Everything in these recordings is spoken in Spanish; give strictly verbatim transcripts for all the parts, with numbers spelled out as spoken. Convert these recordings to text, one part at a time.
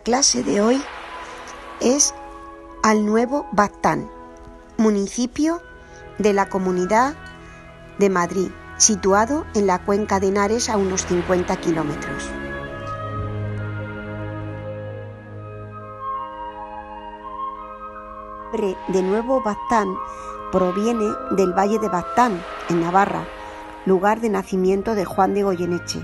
clase de hoy es al Nuevo Baztán, municipio de la Comunidad de Madrid, situado en la cuenca de Henares a unos cincuenta kilómetros. El nombre de Nuevo Baztán proviene del Valle de Baztán, en Navarra, lugar de nacimiento de Juan de Goyeneche.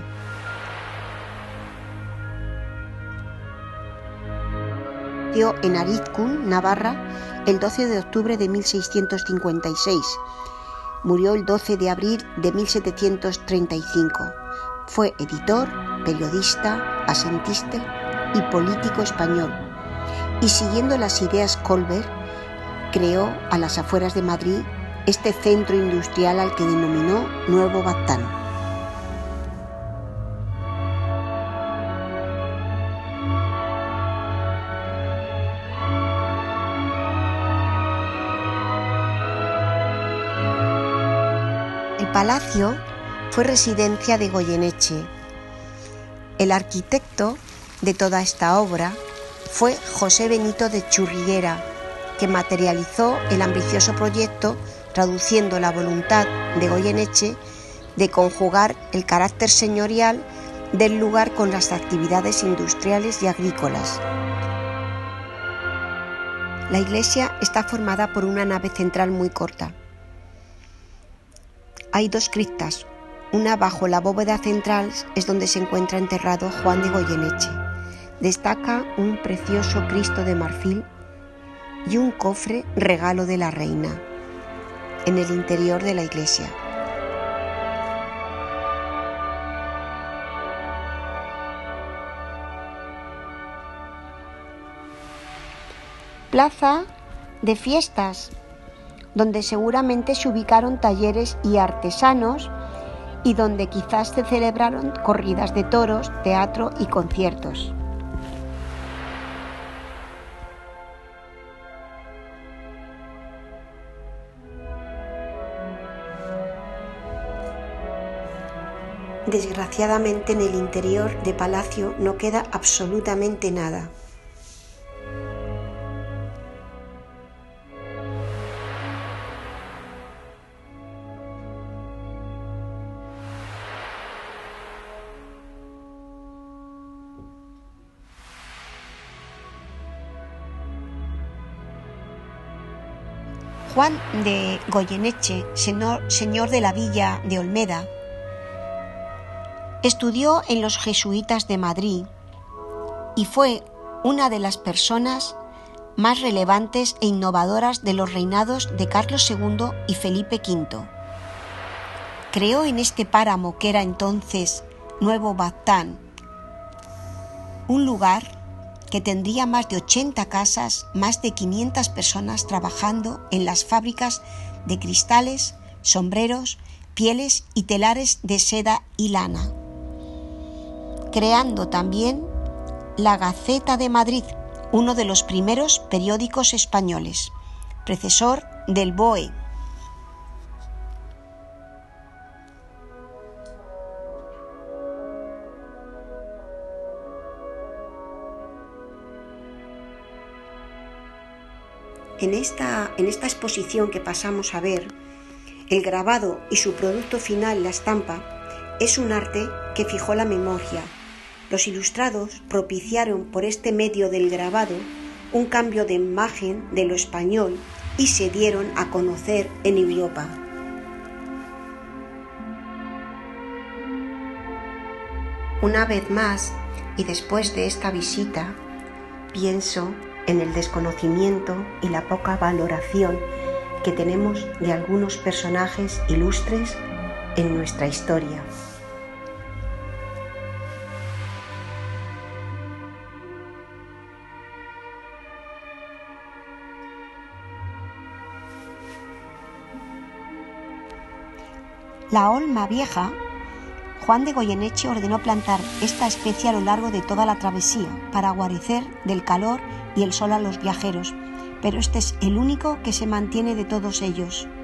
Nació en Arizkun, Navarra, el doce de octubre de mil seiscientos cincuenta y seis. Murió el doce de abril de mil setecientos treinta y cinco. Fue editor, periodista, asentista y político español. Y siguiendo las ideas Colbert, creó a las afueras de Madrid este centro industrial al que denominó Nuevo Baztán. El palacio fue residencia de Goyeneche. El arquitecto de toda esta obra fue José Benito de Churriguera, que materializó el ambicioso proyecto traduciendo la voluntad de Goyeneche de conjugar el carácter señorial del lugar con las actividades industriales y agrícolas. La iglesia está formada por una nave central muy corta. Hay dos criptas, una bajo la bóveda central es donde se encuentra enterrado Juan de Goyeneche. Destaca un precioso Cristo de marfil y un cofre regalo de la reina en el interior de la iglesia. Plaza de fiestas, donde seguramente se ubicaron talleres y artesanos y donde quizás se celebraron corridas de toros, teatro y conciertos. Desgraciadamente, en el interior de palacio no queda absolutamente nada. Juan de Goyeneche, señor, señor de la villa de Olmeda, estudió en los jesuitas de Madrid y fue una de las personas más relevantes e innovadoras de los reinados de Carlos segundo y Felipe quinto. Creó en este páramo que era entonces Nuevo Baztán un lugar que tendría más de ochenta casas, más de quinientas personas trabajando en las fábricas de cristales, sombreros, pieles y telares de seda y lana, creando también la Gaceta de Madrid, uno de los primeros periódicos españoles, predecesor del B O E. En esta, en esta exposición que pasamos a ver, el grabado y su producto final, la estampa, es un arte que fijó la memoria. Los ilustrados propiciaron por este medio del grabado un cambio de imagen de lo español y se dieron a conocer en Europa. Una vez más, y después de esta visita, pienso en el desconocimiento y la poca valoración que tenemos de algunos personajes ilustres en nuestra historia. La olma vieja, Juan de Goyeneche ordenó plantar esta especie a lo largo de toda la travesía para guarecer del calor y el sol a los viajeros, pero este es el único que se mantiene de todos ellos.